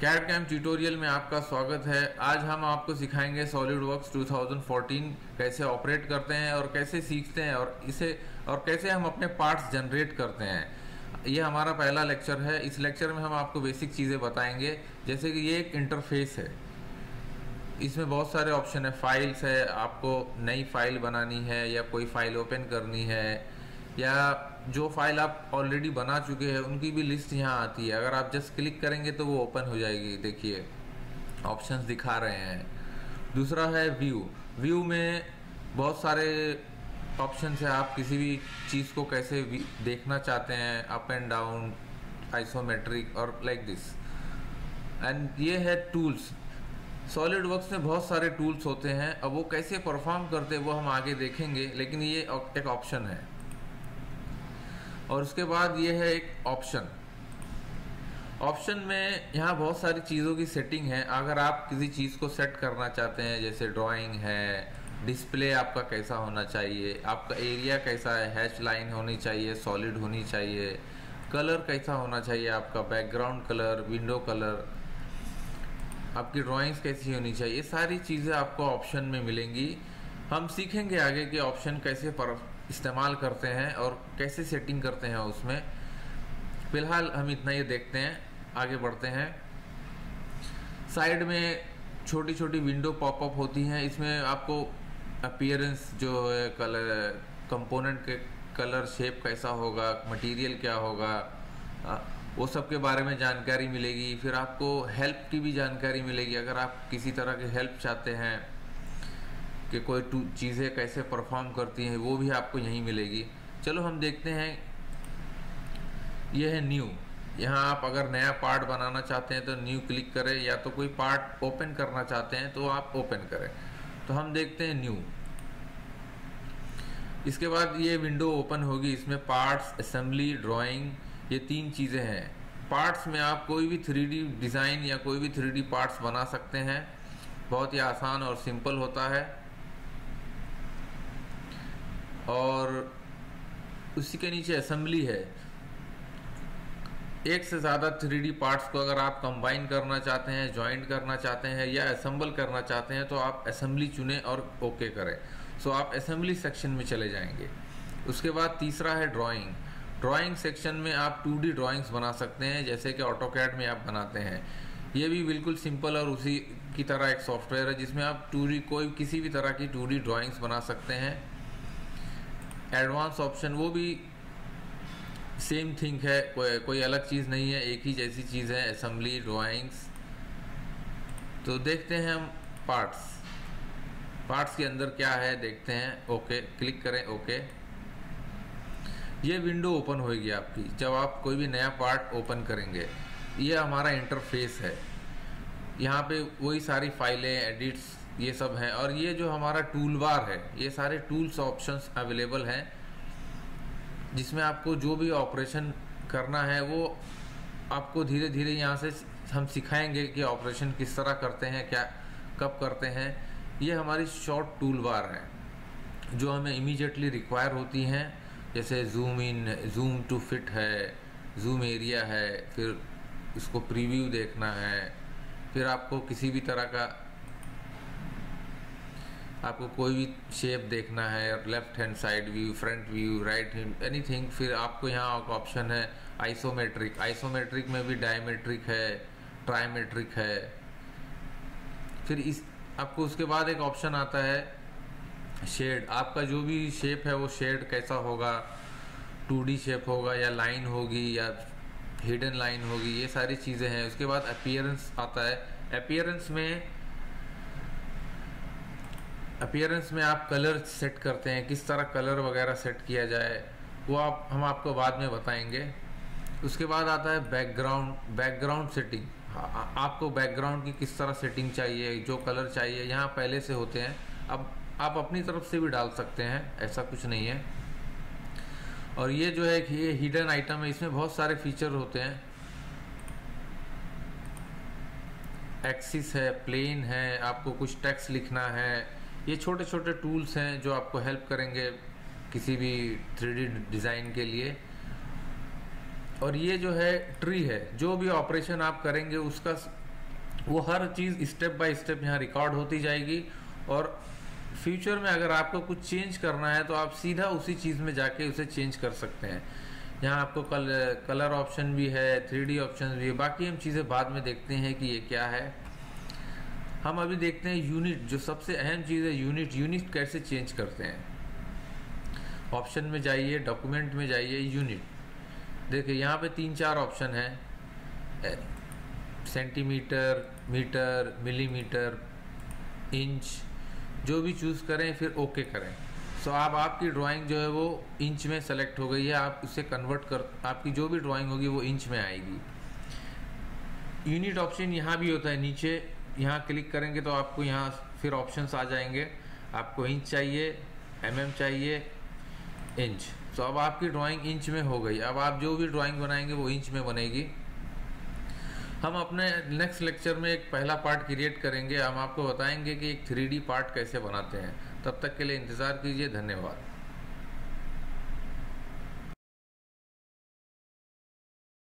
CAD cam tutorial में आपका स्वागत है। आज हम आपको सिखाएंगे सॉलिडवर्क्स 2014 कैसे ऑपरेट करते हैं और कैसे सीखते हैं और कैसे हम अपने पार्ट्स जनरेट करते हैं। ये हमारा पहला लेक्चर है। इस लेक्चर में हम आपको बेसिक चीज़ें बताएंगे, जैसे कि ये एक इंटरफेस है। इसमें बहुत सारे ऑप्शन है। फाइल्स है, आपको नई फाइल बनानी है या कोई फाइल ओपन करनी है, या जो फाइल आप ऑलरेडी बना चुके हैं उनकी भी लिस्ट यहाँ आती है। अगर आप जस्ट क्लिक करेंगे तो वो ओपन हो जाएगी। देखिए ऑप्शंस दिखा रहे हैं। दूसरा है व्यू। व्यू में बहुत सारे ऑप्शंस है। आप किसी भी चीज़ को कैसे देखना चाहते हैं, अप एंड डाउन, आइसोमेट्रिक और लाइक दिस। एंड ये है टूल्स। सॉलिडवर्क्स में बहुत सारे टूल्स होते हैं। अब वो कैसे परफॉर्म करते हैं वो हम आगे देखेंगे, लेकिन ये एक ऑप्शन है। और उसके बाद ये है एक ऑप्शन में यहाँ बहुत सारी चीज़ों की सेटिंग है। अगर आप किसी चीज़ को सेट करना चाहते हैं, जैसे ड्राइंग है, डिस्प्ले आपका कैसा होना चाहिए, आपका एरिया कैसा है, हैच लाइन होनी चाहिए, सॉलिड होनी चाहिए, कलर कैसा होना चाहिए, आपका बैकग्राउंड कलर, विंडो कलर, आपकी ड्राइंग्स कैसी होनी चाहिए, ये सारी चीज़ें आपको ऑप्शन में मिलेंगी। हम सीखेंगे आगे कि ऑप्शन कैसे इस्तेमाल करते हैं और कैसे सेटिंग करते हैं उसमें। फिलहाल हम इतना ही देखते हैं, आगे बढ़ते हैं। साइड में छोटी छोटी विंडो पॉपअप होती हैं। इसमें आपको अपीयरेंस जो है, कलर, कंपोनेंट के कलर, शेप कैसा होगा, मटेरियल क्या होगा, वो सब के बारे में जानकारी मिलेगी। फिर आपको हेल्प की भी जानकारी मिलेगी। अगर आप किसी तरह की हेल्प चाहते हैं कि कोई चीज़ें कैसे परफॉर्म करती हैं, वो भी आपको यहीं मिलेगी। चलो हम देखते हैं। यह है न्यू। यहाँ आप अगर नया पार्ट बनाना चाहते हैं तो न्यू क्लिक करें, या तो कोई पार्ट ओपन करना चाहते हैं तो आप ओपन करें। तो हम देखते हैं न्यू। इसके बाद ये विंडो ओपन होगी। इसमें पार्ट्स, असेंबली, ड्राइंग, ये तीन चीज़ें हैं। पार्ट्स में आप कोई भी 3D डिज़ाइन या कोई भी 3D पार्ट्स बना सकते हैं। बहुत ही आसान और सिंपल होता है। और उसी के नीचे असेंबली है। एक से ज़्यादा 3D पार्ट्स को अगर आप कंबाइन करना चाहते हैं, ज्वाइंट करना चाहते हैं या असेंबल करना चाहते हैं तो आप असेंबली चुनें और ओके करें। सो आप असेंबली सेक्शन में चले जाएंगे। उसके बाद तीसरा है ड्राइंग। ड्राइंग सेक्शन में आप 2D ड्राइंग्स बना सकते हैं, जैसे कि ऑटोकैड में आप बनाते हैं। ये भी बिल्कुल सिंपल और उसी की तरह एक सॉफ्टवेयर है जिसमें आप 2D कोई किसी भी तरह की 2D ड्राइंग्स बना सकते हैं। एडवांस ऑप्शन, वो भी सेम थिंग है, कोई अलग चीज़ नहीं है, एक ही जैसी चीज़ है, असेंबली, ड्राइंग्स। तो देखते हैं हम पार्ट्स के अंदर क्या है, देखते हैं। ओके क्लिक करें, ओके। ये विंडो ओपन होगी आपकी जब आप कोई भी नया पार्ट ओपन करेंगे। ये हमारा इंटरफेस है। यहाँ पे वही सारी फाइलें, एडिट्स, ये सब हैं। और ये जो हमारा टूल बार है, ये सारे टूल्स ऑप्शंस अवेलेबल हैं, जिसमें आपको जो भी ऑपरेशन करना है वो आपको धीरे धीरे यहाँ से हम सिखाएंगे कि ऑपरेशन किस तरह करते हैं, क्या कब करते हैं। ये हमारी शॉर्ट टूल बार है जो हमें इमीडिएटली रिक्वायर होती हैं, जैसे zoom in, zoom to fit है, जूम एरिया है, फिर इसको प्रीव्यू देखना है, फिर आपको किसी भी तरह का, आपको कोई भी शेप देखना है, left hand side view, front view, right hand, anything. फिर आपको यहाँ एक ऑप्शन है आइसोमेट्रिक। आइसोमेट्रिक में भी डायमेट्रिक है, ट्राइमेट्रिक है। फिर आपको उसके बाद एक ऑप्शन आता है शेड। आपका जो भी शेप है वो शेड कैसा होगा, 2D शेप होगा या लाइन होगी या हिडन लाइन होगी, ये सारी चीज़ें हैं। उसके बाद अपीयरेंस आता है। अपीयरेंस में आप कलर सेट करते हैं, किस तरह कलर वगैरह सेट किया जाए वो हम आपको बाद में बताएंगे। उसके बाद आता है बैकग्राउंड सेटिंग। आपको बैकग्राउंड की किस तरह सेटिंग चाहिए, जो कलर चाहिए यहाँ पहले से होते हैं। अब आप अपनी तरफ से भी डाल सकते हैं, ऐसा कुछ नहीं है। और ये जो है ये हिडन आइटम है, इसमें बहुत सारे फीचर होते हैं। एक्सिस है, प्लेन है, आपको कुछ टेक्स्ट लिखना है। ये छोटे छोटे टूल्स हैं जो आपको हेल्प करेंगे किसी भी 3D डिज़ाइन के लिए। और ये जो है ट्री है, जो भी ऑपरेशन आप करेंगे उसका वो हर चीज़ स्टेप बाय स्टेप यहाँ रिकॉर्ड होती जाएगी। और फ्यूचर में अगर आपको कुछ चेंज करना है तो आप सीधा उसी चीज़ में जाके उसे चेंज कर सकते हैं। यहाँ आपको कलर ऑप्शन भी है, 3D ऑप्शन भी है। बाकी हम चीज़ें बाद में देखते हैं कि ये क्या है। हम अभी देखते हैं यूनिट, जो सबसे अहम चीज़ है यूनिट कैसे चेंज करते हैं। ऑप्शन में जाइए, डॉक्यूमेंट में जाइए, यूनिट देखिए यहाँ पे 3-4 ऑप्शन है, सेंटीमीटर, मीटर, मिलीमीटर, इंच, जो भी चूज़ करें फिर ओके करें। सो अब आपकी ड्राइंग जो है वो इंच में सेलेक्ट हो गई है। आप उसे कन्वर्ट कर, आपकी जो भी ड्राइंग होगी वो इंच में आएगी। यूनिट ऑप्शन यहाँ भी होता है नीचे, यहाँ क्लिक करेंगे तो आपको यहाँ फिर ऑप्शंस आ जाएंगे। आपको इंच चाहिए, mm चाहिए, इंच। तो अब आपकी ड्राइंग इंच में हो गई। अब आप जो भी ड्राइंग बनाएंगे वो इंच में बनेगी। हम अपने नेक्स्ट लेक्चर में एक पहला पार्ट क्रिएट करेंगे। हम आपको बताएंगे कि एक 3D पार्ट कैसे बनाते हैं। तब तक के लिए इंतज़ार कीजिए। धन्यवाद।